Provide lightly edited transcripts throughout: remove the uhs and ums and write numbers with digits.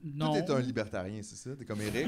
Non. Toi, t'es un libertarien, c'est ça? T'es comme Eric?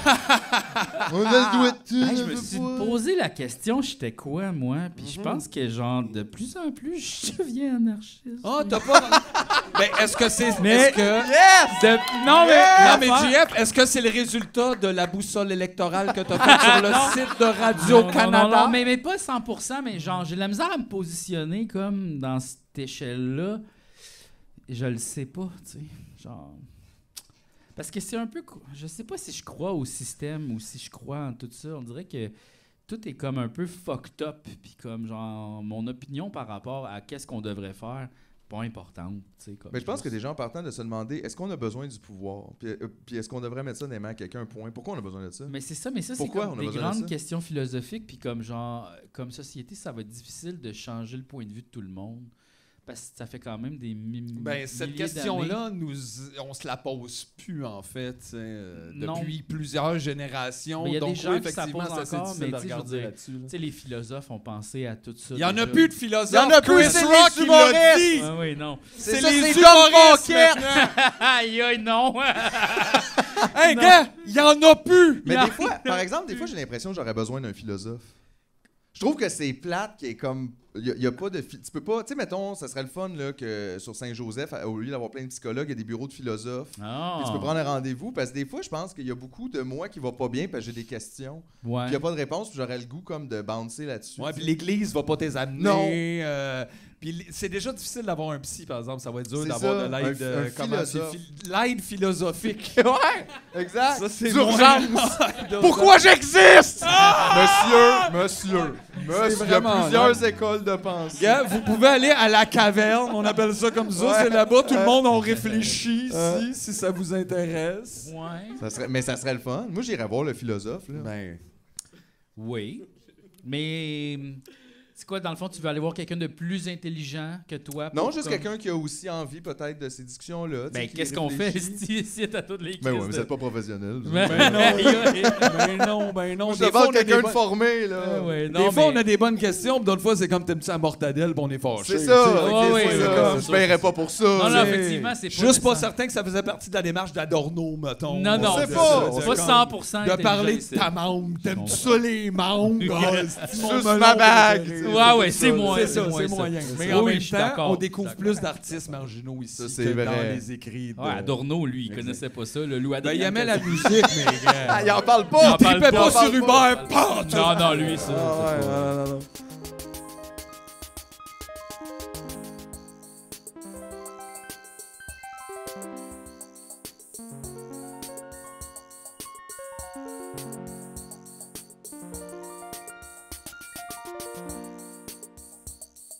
On a le doigt de tout. Hey, je me suis posé la question, j'étais quoi, moi? Puis je pense que, genre, de plus en plus, je deviens anarchiste. Ah, t'as pas... Ben, est-ce que c'est... Mais- Est-ce que... Yes! Non, mais... Non, mais l'affaire- JF, est-ce que c'est le résultat de la boussole électorale que t'as faite sur le site de Radio-Canada? Non, mais pas 100%, mais genre, j'ai de la misère à me positionner comme dans cette échelle-là. Et je le sais pas, tu sais. Genre... Parce que c'est un peu... Je sais pas si je crois au système ou si je crois en tout ça. On dirait que tout est comme un peu fucked up. Puis comme, genre, mon opinion par rapport à qu'est-ce qu'on devrait faire, pas importante, tu sais. Comme Mais je pense que des gens partant de se demander est-ce qu'on a besoin du pouvoir? Puis est-ce qu'on devrait mettre ça dans les mains à quelqu'un, point? Pourquoi on a besoin de ça? Mais c'est ça, c'est Pourquoi comme on a des besoin de grandes ça? questions philosophiques. Puis comme, genre, comme société, ça va être difficile de changer le point de vue de tout le monde. Parce que ça fait quand même des Ben, cette milliers question-là, on se la pose plus, en fait, Non. depuis plusieurs générations. Mais il y a Donc, des gens oui, qui ça effectivement, pose c'est encore, difficile mais de tu sais, je veux regarder dire, là-dessus, là. Tu sais, les philosophes ont pensé à tout ça. Il n'y en a déjà. plus de philosophes. Il y en a plus, Chris c'est Rock, les il l'a humoristes. dit. Ah oui, non. C'est ça, les c'est humoristes Tom maintenant. Aïe, aïe, non. Hey, gars, il n'y en a plus. Mais Non. des fois, par exemple, des fois, j'ai l'impression que j'aurais besoin d'un philosophe. Je trouve que c'est plate qui est comme... Il y a pas de... Tu peux pas... Tu sais, mettons, ça serait le fun là, que sur Saint-Joseph, au lieu d'avoir plein de psychologues, il y a des bureaux de philosophes. Ah. Puis tu peux prendre un rendez-vous. Parce que des fois, je pense qu'il y a beaucoup de moi qui va pas bien parce que j'ai des questions. Ouais. Puis il n'y a pas de réponse, puis j'aurais le goût comme de bouncer là-dessus. Ouais, tu puis sais. l'Église va pas t'amener. Non. Puis c'est déjà difficile d'avoir un psy, par exemple. Ça va être dur C'est d'avoir ça, de l'aide. un comment c'est philosophe. l'aide philosophique. Ouais, exact. Ça, c'est D'urgence. moins- Pourquoi j'existe? Monsieur. Il y a vraiment plusieurs écoles de pensée. Gars, vous pouvez aller à la caverne, on appelle ça comme ça. Ouais. C'est là-bas, tout le monde en réfléchit ici, si ça vous intéresse. Ouais. Mais ça serait le fun. Moi, j'irais voir le philosophe. Là. Ben, Oui. Mais c'est quoi, dans le fond, tu veux aller voir quelqu'un de plus intelligent que toi? Non, pour juste comme- quelqu'un qui a aussi envie peut-être de ces discussions-là. tu sais, Ben, qui qu'est-ce qu'on fait réfléchit. ici à toutes les Ben ouais, crises vous de- n'êtes pas professionnel. Ben, Ben non. non. ben non. Je Des fois, demande on a des quelqu'un de bonnes- formé, là. Ah ouais, Des non, fois, mais- on a des bonnes questions, puis d'autres fois, c'est comme t'aimes-tu la mortadelle, puis on est fâché. C'est ça. tu sais. Ouais, ok, ouais, c'est c'est ça. comme Je ça. paierais pas pour ça. Non, non, C'est effectivement, c'est pas juste pas ça. certain que ça faisait partie de la démarche d'Adorno, mettons. Non, non, sait c'est pas. pas C'est 100% De parler de intelligent, ta mangue. T'aimes-tu ça, les mangues? Ah, c'est mon Suce melon ma bague. préféré. Ouais, ouais, c'est moi. C'est ça, c'est ça. moyen. Mais Oui, en oui, même je suis temps, d'accord, on je découvre suis plus d'artistes marginaux ici Ça, c'est que vrai. dans les écrits. Ouais, Adorno, lui, il Exact. connaissait pas ça. Le Lou Ben, Adrien il aimait la Cassel. musique, mais Ah, il gars. en parle Il pas. en parle tripait pas pas. sur Hubert. Pas tout. Non, non, lui, ça. Ah, c'est ouais, pas- non, non.